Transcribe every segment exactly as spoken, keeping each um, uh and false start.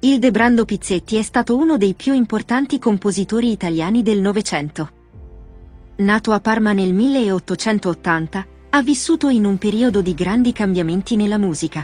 Ildebrando Pizzetti è stato uno dei più importanti compositori italiani del Novecento. Nato a Parma nel milleottocentottanta, ha vissuto in un periodo di grandi cambiamenti nella musica.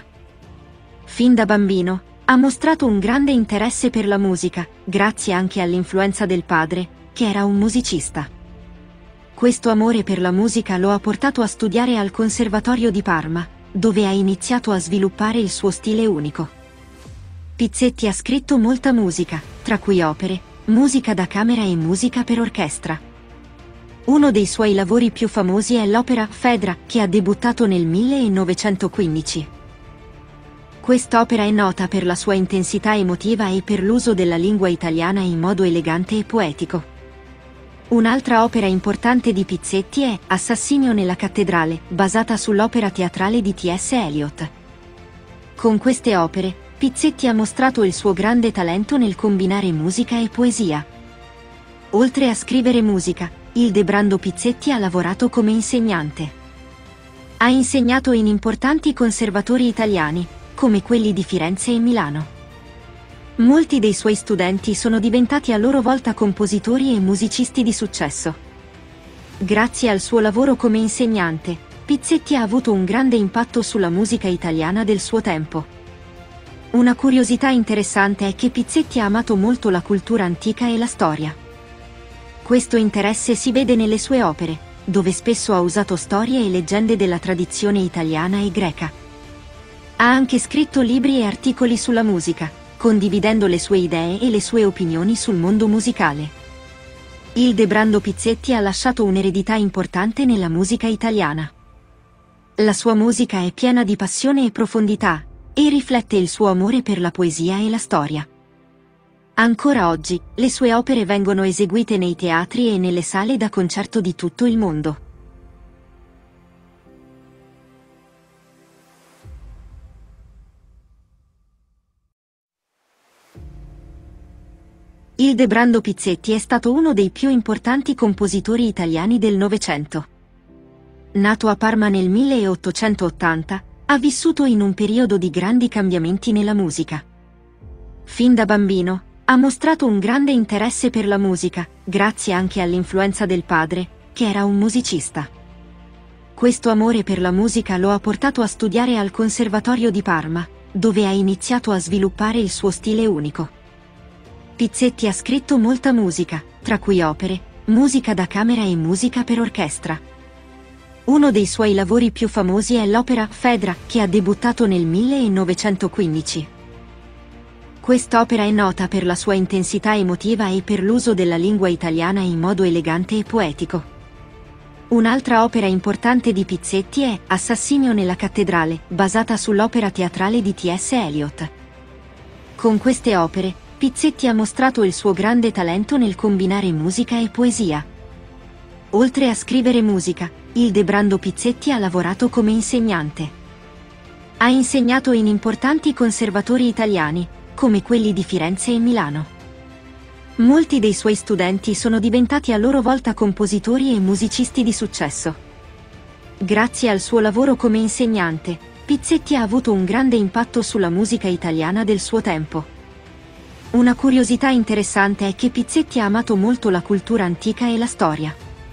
Fin da bambino, ha mostrato un grande interesse per la musica, grazie anche all'influenza del padre, che era un musicista. Questo amore per la musica lo ha portato a studiare al Conservatorio di Parma, dove ha iniziato a sviluppare il suo stile unico. Pizzetti ha scritto molta musica, tra cui opere, musica da camera e musica per orchestra. Uno dei suoi lavori più famosi è l'opera Fedra, che ha debuttato nel millenovecentoquindici. Quest'opera è nota per la sua intensità emotiva e per l'uso della lingua italiana in modo elegante e poetico. Un'altra opera importante di Pizzetti è Assassinio nella cattedrale, basata sull'opera teatrale di T S Eliot. Con queste opere, Pizzetti ha mostrato il suo grande talento nel combinare musica e poesia. Oltre a scrivere musica, Ildebrando Pizzetti ha lavorato come insegnante. Ha insegnato in importanti conservatori italiani, come quelli di Firenze e Milano. Molti dei suoi studenti sono diventati a loro volta compositori e musicisti di successo. Grazie al suo lavoro come insegnante, Pizzetti ha avuto un grande impatto sulla musica italiana del suo tempo. Una curiosità interessante è che Pizzetti ha amato molto la cultura antica e la storia. Questo interesse si vede nelle sue opere, dove spesso ha usato storie e leggende della tradizione italiana e greca. Ha anche scritto libri e articoli sulla musica, condividendo le sue idee e le sue opinioni sul mondo musicale. Ildebrando Pizzetti ha lasciato un'eredità importante nella musica italiana. La sua musica è piena di passione e profondità, e riflette il suo amore per la poesia e la storia. Ancora oggi, le sue opere vengono eseguite nei teatri e nelle sale da concerto di tutto il mondo. Ildebrando Pizzetti è stato uno dei più importanti compositori italiani del Novecento. Nato a Parma nel milleottocentottanta, ha vissuto in un periodo di grandi cambiamenti nella musica. Fin da bambino, ha mostrato un grande interesse per la musica, grazie anche all'influenza del padre, che era un musicista. Questo amore per la musica lo ha portato a studiare al Conservatorio di Parma, dove ha iniziato a sviluppare il suo stile unico. Pizzetti ha scritto molta musica, tra cui opere, musica da camera e musica per orchestra. Uno dei suoi lavori più famosi è l'opera Fedra, che ha debuttato nel millenovecentoquindici. Quest'opera è nota per la sua intensità emotiva e per l'uso della lingua italiana in modo elegante e poetico. Un'altra opera importante di Pizzetti è Assassinio nella cattedrale, basata sull'opera teatrale di T S Eliot. Con queste opere, Pizzetti ha mostrato il suo grande talento nel combinare musica e poesia. Oltre a scrivere musica, Ildebrando Pizzetti ha lavorato come insegnante. Ha insegnato in importanti conservatori italiani, come quelli di Firenze e Milano. Molti dei suoi studenti sono diventati a loro volta compositori e musicisti di successo. Grazie al suo lavoro come insegnante, Pizzetti ha avuto un grande impatto sulla musica italiana del suo tempo. Una curiosità interessante è che Pizzetti ha amato molto la cultura antica e la storia.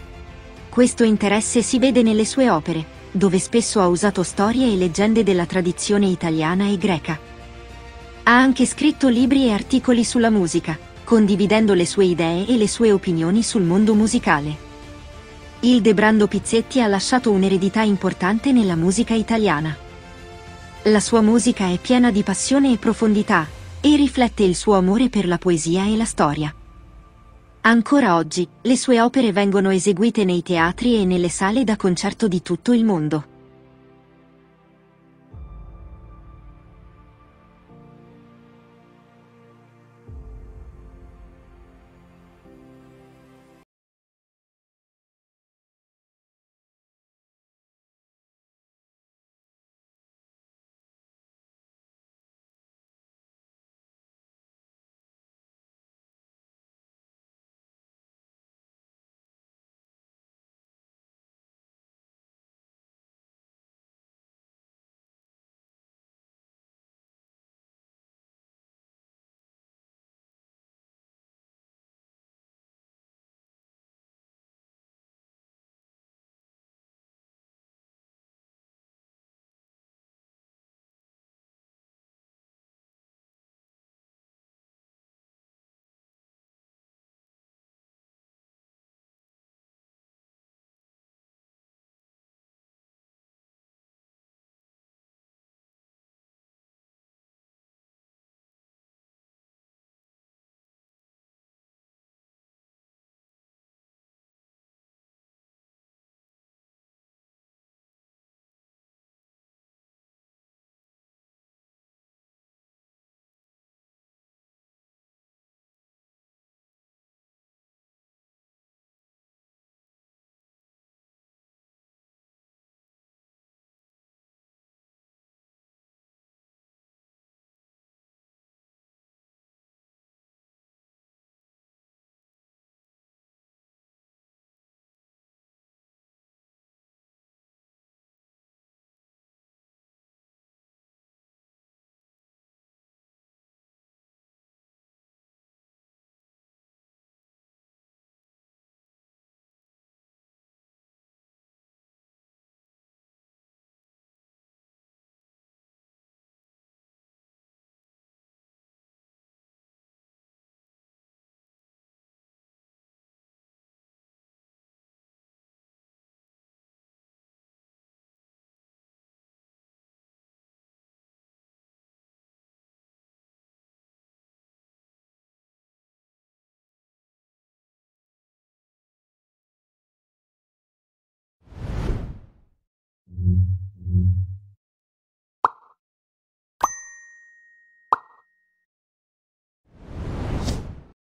Questo interesse si vede nelle sue opere, dove spesso ha usato storie e leggende della tradizione italiana e greca. Ha anche scritto libri e articoli sulla musica, condividendo le sue idee e le sue opinioni sul mondo musicale. Ildebrando Pizzetti ha lasciato un'eredità importante nella musica italiana. La sua musica è piena di passione e profondità, e riflette il suo amore per la poesia e la storia. Ancora oggi, le sue opere vengono eseguite nei teatri e nelle sale da concerto di tutto il mondo.